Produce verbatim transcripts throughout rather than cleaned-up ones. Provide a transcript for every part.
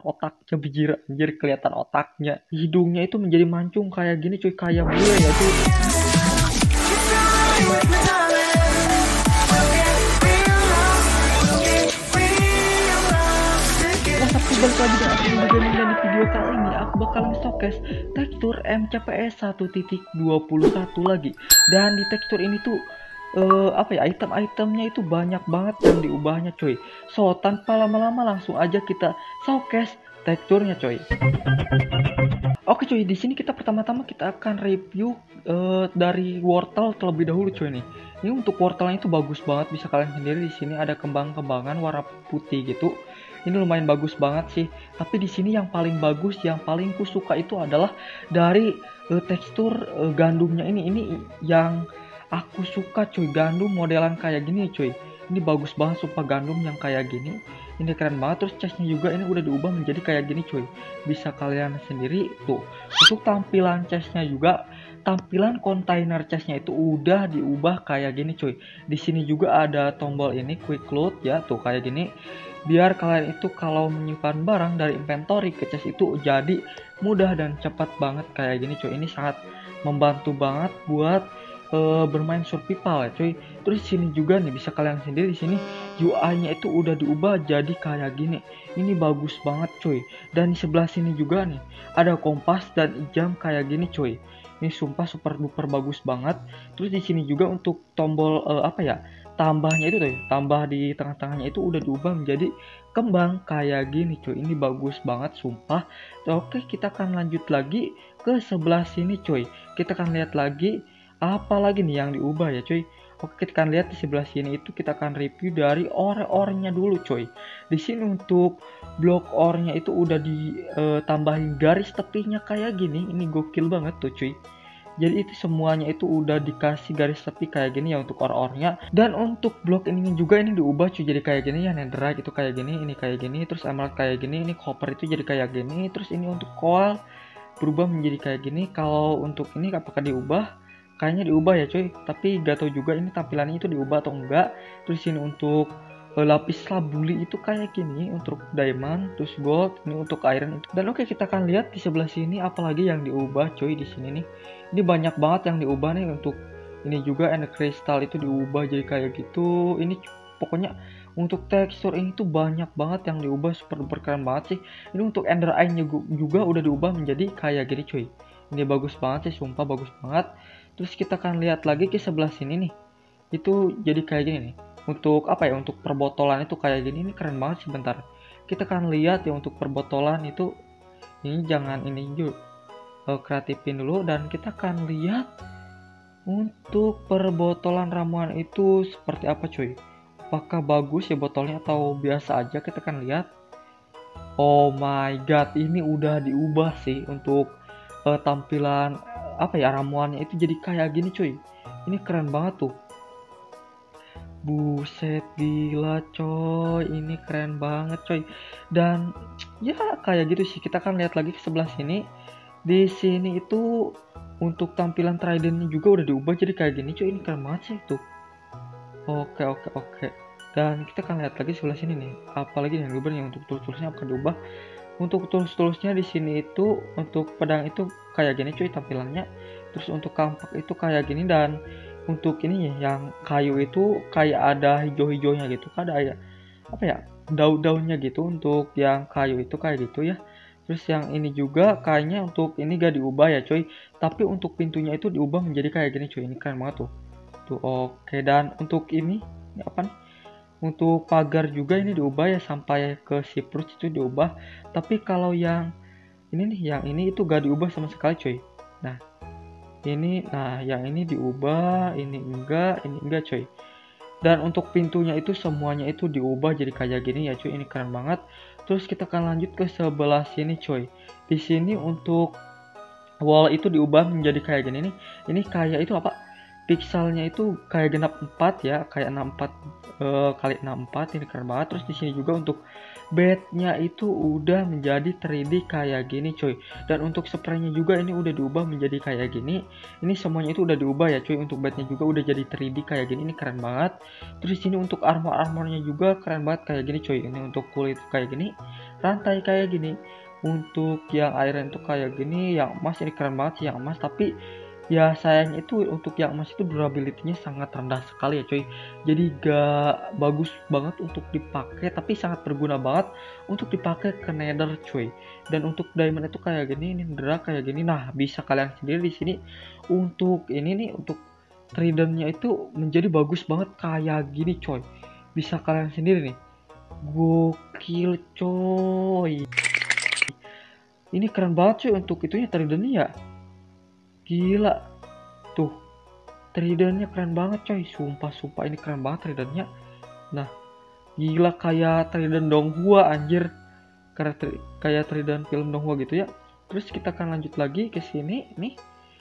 otaknya bijir anjir, kelihatan otaknya. Hidungnya itu menjadi mancung kayak gini cuy, kayak bule ya cuy. Balik lagi dengan aku Gaming, dan di video kali ini aku bakal nge-showcase tekstur M C P S satu titik dua puluh satu lagi. Dan di tekstur ini tuh uh, apa ya, item-itemnya itu banyak banget yang diubahnya coy. So tanpa lama-lama langsung aja kita showcase teksturnya coy. Oke coy, di sini kita pertama-tama kita akan review uh, dari wortel terlebih dahulu coy nih. Ini untuk wortelnya itu bagus banget, bisa kalian sendiri di sini ada kembang-kembangan warna putih gitu. Ini lumayan bagus banget sih. Tapi di sini yang paling bagus, yang paling ku suka itu adalah dari uh, tekstur uh, gandumnya ini. Ini yang aku suka cuy, gandum modelan kayak gini cuy. Ini bagus banget sumpah, gandum yang kayak gini. Ini keren banget. Terus chestnya juga ini udah diubah menjadi kayak gini cuy. Bisa kalian sendiri tuh. Untuk tampilan chestnya juga, tampilan kontainer chestnya itu udah diubah kayak gini cuy. Di sini juga ada tombol ini quick load ya, tuh kayak gini. Biar kalian itu kalau menyimpan barang dari inventory ke chest itu jadi mudah dan cepat banget kayak gini cuy. Ini sangat membantu banget buat uh, bermain survival ya cuy. Terus sini juga nih bisa kalian sendiri, di sini U I-nya itu udah diubah jadi kayak gini. Ini bagus banget cuy. Dan di sebelah sini juga nih ada kompas dan jam kayak gini cuy. Ini sumpah super duper bagus banget. Terus di sini juga untuk tombol uh, apa ya, tambahnya itu tuh, tambah di tengah-tengahnya itu udah diubah menjadi kembang kayak gini cuy. Ini bagus banget sumpah. Oke, kita akan lanjut lagi ke sebelah sini cuy. Kita akan lihat lagi apa lagi nih yang diubah ya cuy. Oke, kita akan lihat di sebelah sini itu kita akan review dari ore-orenya dulu coy. Di sini untuk blok ore-nya itu udah ditambahin garis tepinya kayak gini. Ini gokil banget tuh cuy. Jadi itu semuanya itu udah dikasih garis tepi kayak gini ya untuk ore-orenya. Dan untuk blok ini juga ini diubah cuy, jadi kayak gini ya. Netherite itu kayak gini, ini kayak gini, terus emerald kayak gini, ini copper itu jadi kayak gini. Terus ini untuk coal berubah menjadi kayak gini. Kalau untuk ini apakah diubah? Kayaknya diubah ya cuy, tapi gak tahu juga ini tampilannya itu diubah atau enggak. Terus ini untuk uh, lapis labuli itu kayak gini untuk diamond, terus gold, ini untuk iron itu. Dan oke, kita akan lihat di sebelah sini apalagi yang diubah cuy di sini nih. Ini banyak banget yang diubah nih. Untuk ini juga ender crystal itu diubah jadi kayak gitu. Ini pokoknya untuk tekstur ini tuh banyak banget yang diubah, super duper keren banget sih. Ini untuk ender eye-nya juga udah diubah menjadi kayak gini cuy. Ini bagus banget sih, sumpah bagus banget. Terus kita akan lihat lagi ke sebelah sini nih. Itu jadi kayak gini nih. Untuk apa ya? Untuk perbotolan itu kayak gini. Ini keren banget sih, bentar. Kita akan lihat ya untuk perbotolan itu. Ini jangan ini juga. Uh, kreatifin dulu, dan kita akan lihat untuk perbotolan ramuan itu seperti apa cuy. Apakah bagus ya botolnya atau biasa aja? Kita akan lihat. Oh my god, ini udah diubah sih untuk uh, tampilan apa ya, ramuannya itu jadi kayak gini cuy. Ini keren banget tuh. Buset, gila coy, ini keren banget coy. Dan ya kayak gitu sih. Kita akan lihat lagi ke sebelah sini. Di sini itu untuk tampilan tridentnya juga udah diubah jadi kayak gini cuy. Ini keren banget sih tuh. Oke oke oke. Dan kita akan lihat lagi sebelah sini nih. Apalagi yang diubah nih untuk tools-toolsnya akan diubah. Untuk tools-toolsnya di sini itu untuk pedang itu kayak gini cuy tampilannya. Terus untuk kampak itu kayak gini, dan untuk ini yang kayu itu kayak ada hijau-hijaunya gitu. Ada ya apa ya, daun-daunnya gitu. Untuk yang kayu itu kayak gitu ya. Terus yang ini juga kayaknya untuk ini gak diubah ya cuy. Tapi untuk pintunya itu diubah menjadi kayak gini cuy. Ini keren banget tuh. Tuh oke. Dan untuk ini, ini apa nih? Untuk pagar juga ini diubah ya, sampai ke siprus itu diubah. Tapi kalau yang ini nih, yang ini itu gak diubah sama sekali cuy. Nah ini, nah yang ini diubah, ini enggak, ini enggak cuy. Dan untuk pintunya itu semuanya itu diubah jadi kayak gini ya cuy. Ini keren banget. Terus kita akan lanjut ke sebelah sini cuy. Di sini untuk wall itu diubah menjadi kayak gini nih. Ini kayak itu apa, pixelnya itu kayak genap empat ya, kayak enam puluh empat uh, kali enam puluh empat, ini keren banget. Terus di sini juga untuk bednya itu udah menjadi tiga D kayak gini cuy, dan untuk spraynya juga ini udah diubah menjadi kayak gini. Ini semuanya itu udah diubah ya cuy, untuk bednya juga udah jadi tiga D kayak gini, ini keren banget. Terus di sini untuk armor-armornya juga keren banget kayak gini cuy, ini untuk kulit kayak gini, rantai kayak gini, untuk yang iron itu kayak gini, yang emas ini keren banget sih yang emas, tapi ya sayangnya itu untuk yang emas itu durability-nya sangat rendah sekali ya cuy, jadi gak bagus banget untuk dipakai, tapi sangat berguna banget untuk dipakai ke nether cuy. Dan untuk diamond itu kayak gini, ini nether kayak gini. Nah bisa kalian sendiri di sini untuk ini nih, untuk tridentnya itu menjadi bagus banget kayak gini coy, bisa kalian sendiri nih, gokil coy, ini keren banget cuy. Untuk itunya tridentnya ya gila tuh, tridentnya keren banget coy, sumpah sumpah ini keren banget tridentnya. Nah gila kayak trident Donghua anjir, kayak kayak trident film Donghua gitu ya. Terus kita akan lanjut lagi ke sini nih,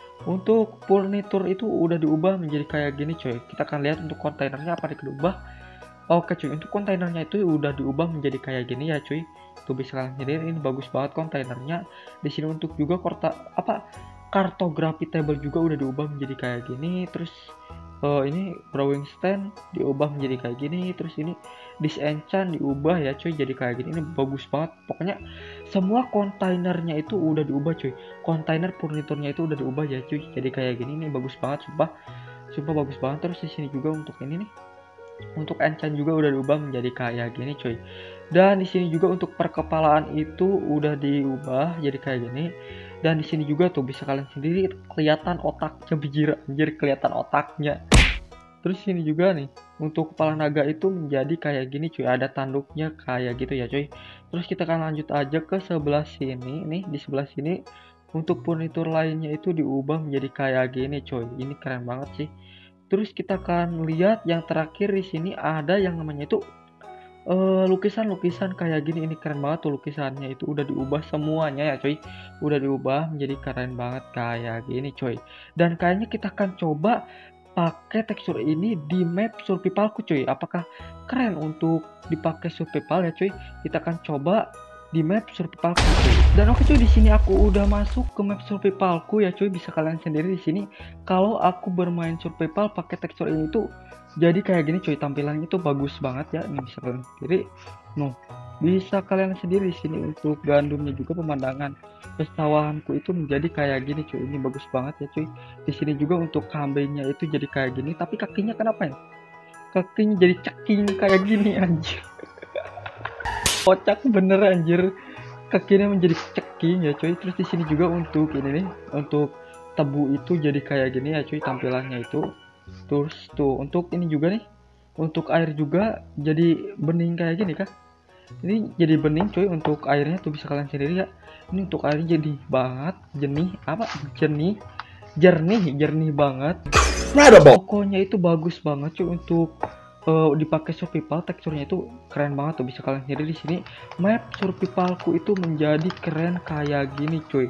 untuk furniture itu udah diubah menjadi kayak gini coy. Kita akan lihat untuk kontainernya apa yang diubah. Oke cuy, untuk kontainernya itu udah diubah menjadi kayak gini ya cuy, tuh bisa kalian sendiri, ini bagus banget kontainernya. Di sini untuk juga korta apa kartografi table juga udah diubah menjadi kayak gini. Terus uh, ini drawing stand diubah menjadi kayak gini. Terus ini disenchant diubah ya cuy jadi kayak gini, ini bagus banget. Pokoknya semua kontainernya itu udah diubah cuy, kontainer furniturnya itu udah diubah ya cuy jadi kayak gini, ini bagus banget sumpah sumpah bagus banget. Terus di sini juga untuk ini nih, untuk enchant juga udah diubah menjadi kayak gini cuy. Dan di sini juga untuk perkepalaan itu udah diubah jadi kayak gini. Dan di sini juga tuh bisa kalian sendiri kelihatan otaknya, bijir anjir kelihatan otaknya. Terus sini juga nih untuk kepala naga itu menjadi kayak gini cuy, ada tanduknya kayak gitu ya cuy. Terus kita akan lanjut aja ke sebelah sini nih, di sebelah sini untuk furnitur lainnya itu diubah menjadi kayak gini cuy, ini keren banget sih. Terus kita akan lihat yang terakhir di sini ada yang namanya itu lukisan-lukisan uh, kayak gini, ini keren banget tuh lukisannya itu udah diubah semuanya ya coy, udah diubah menjadi keren banget kayak gini coy. Dan kayaknya kita akan coba pakai tekstur ini di map survivalku coy, apakah keren untuk dipakai survival ya coy. Kita akan coba di map survivalku coy. Dan oke coy, di sini aku udah masuk ke map survivalku ya coy, bisa kalian sendiri di sini kalau aku bermain survival pakai tekstur ini tuh jadi kayak gini cuy, tampilannya itu bagus banget ya, ini bisa kalian sendiri. No, bisa kalian sendiri di sini untuk gandumnya juga pemandangan pesawahanku itu menjadi kayak gini cuy, ini bagus banget ya cuy. Di sini juga untuk kambingnya itu jadi kayak gini, tapi kakinya kenapa ya? Kakinya jadi ceking kayak gini anjir. Kocak bener anjir, kakinya menjadi ceking ya cuy. Terus di sini juga untuk ini nih, untuk tebu itu jadi kayak gini ya cuy tampilannya itu. Terus tuh untuk ini juga nih, untuk air juga jadi bening kayak gini kan, ini jadi bening cuy. Untuk airnya tuh bisa kalian sendiri ya, ini untuk airnya jadi banget jernih, apa jernih jernih jernih banget. Pokoknya itu bagus banget cuy untuk uh, dipakai survival, teksturnya itu keren banget tuh, bisa kalian sendiri di sini. Map survivalku itu menjadi keren kayak gini cuy.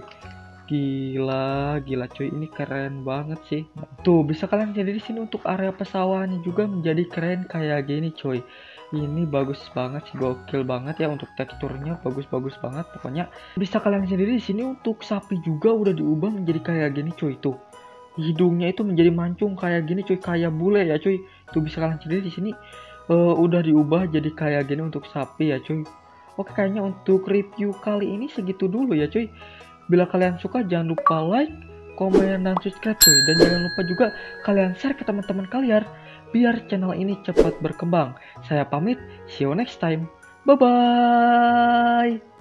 Gila, gila cuy, ini keren banget sih. Tuh bisa kalian sendiri di sini untuk area pesawahannya juga menjadi keren kayak gini cuy. Ini bagus banget sih, gokil banget ya untuk teksturnya, bagus-bagus banget pokoknya. Bisa kalian sendiri di sini untuk sapi juga udah diubah menjadi kayak gini cuy. Tuh hidungnya itu menjadi mancung kayak gini cuy, kayak bule ya cuy. Tuh bisa kalian sendiri di sini uh, udah diubah jadi kayak gini untuk sapi ya cuy. Oke, kayaknya untuk review kali ini segitu dulu ya cuy. Bila kalian suka jangan lupa like, komen, dan subscribe cuy. Dan jangan lupa juga kalian share ke teman-teman kalian biar channel ini cepat berkembang. Saya pamit, see you next time. Bye bye.